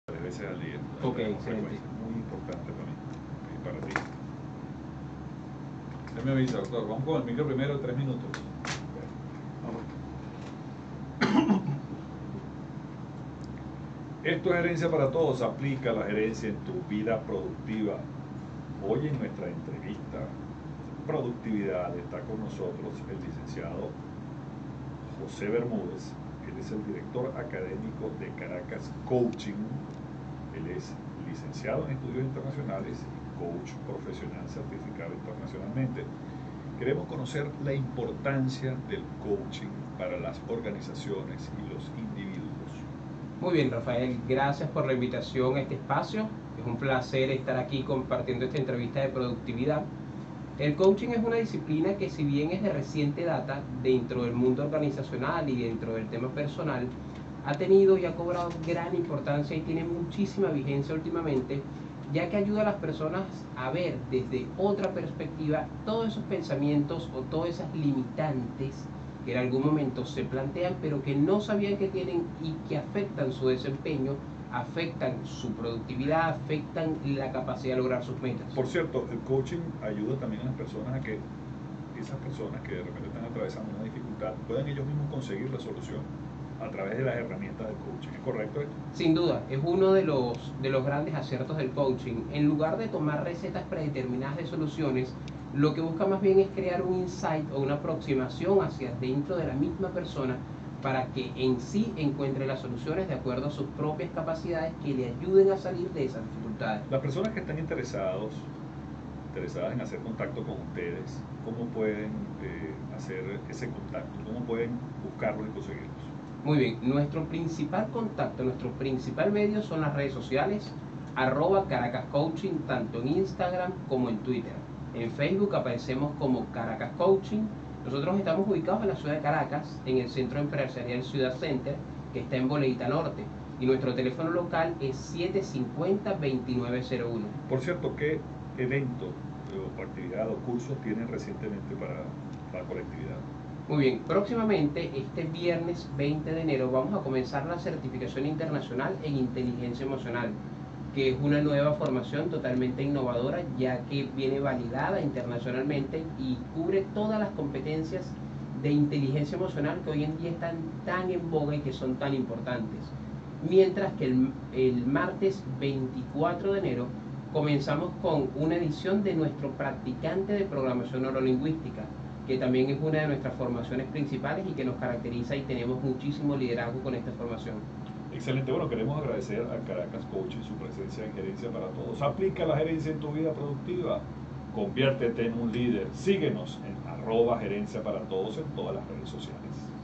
3 veces al día. Ok, Una excelente. frecuencia muy importante para mí y para ti. Usted me avisa, doctor. Vamos con el micro primero, 3 minutos. Esto es Gerencia para Todos. Aplica la gerencia en tu vida productiva. Hoy en nuestra entrevista Productividad está con nosotros el licenciado José Bermúdez. Él es el director académico de Caracas Coaching. Él es licenciado en estudios internacionales y coach profesional certificado internacionalmente. Queremos conocer la importancia del coaching para las organizaciones y los individuos. Muy bien, Rafael, gracias por la invitación a este espacio. Es un placer estar aquí compartiendo esta entrevista de productividad. El coaching es una disciplina que, si bien es de reciente data dentro del mundo organizacional y dentro del tema personal, ha tenido y ha cobrado gran importancia y tiene muchísima vigencia últimamente, ya que ayuda a las personas a ver desde otra perspectiva todos esos pensamientos o todas esas limitantes que en algún momento se plantean pero que no sabían que tienen y que afectan su desempeño, afectan su productividad, afectan la capacidad de lograr sus metas. Por cierto, el coaching ayuda también a las personas a que esas personas que de repente están atravesando una dificultad puedan ellos mismos conseguir la solución a través de las herramientas del coaching. ¿Es correcto esto? Sin duda, es uno de los grandes aciertos del coaching. En lugar de tomar recetas predeterminadas de soluciones, lo que busca más bien es crear un insight o una aproximación hacia dentro de la misma persona para que en sí encuentre las soluciones de acuerdo a sus propias capacidades que le ayuden a salir de esas dificultades. Las personas que están interesadas en hacer contacto con ustedes, ¿cómo pueden hacer ese contacto? ¿Cómo pueden buscarlos y conseguirlos? Muy bien, nuestro principal contacto, nuestro principal medio son las redes sociales, @Caracas Coaching, tanto en Instagram como en Twitter. En Facebook aparecemos como Caracas Coaching. Nosotros estamos ubicados en la ciudad de Caracas, en el Centro Empresarial Ciudad Center, que está en Boleita Norte. Y nuestro teléfono local es 750-2901. Por cierto, ¿qué evento o actividad o cursos tienen recientemente para la colectividad? Muy bien, próximamente, este viernes 20 de enero, vamos a comenzar la certificación internacional en inteligencia emocional, que es una nueva formación totalmente innovadora, ya que viene validada internacionalmente y cubre todas las competencias de inteligencia emocional que hoy en día están tan en boga y que son tan importantes. Mientras que el martes 24 de enero comenzamos con una edición de nuestro practicante de programación neurolingüística, que también es una de nuestras formaciones principales y que nos caracteriza y tenemos muchísimo liderazgo con esta formación. Excelente, bueno, queremos agradecer a Caracas Coaching su presencia en Gerencia para Todos. Aplica la gerencia en tu vida productiva, conviértete en un líder. Síguenos en @Gerencia para Todos en todas las redes sociales.